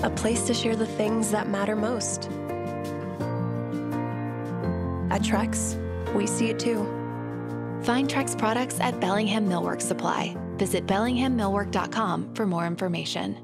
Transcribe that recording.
a place to share the things that matter most. At Trex, we see it too. Find Trex products at Bellingham Millwork Supply. Visit BellinghamMillwork.com for more information.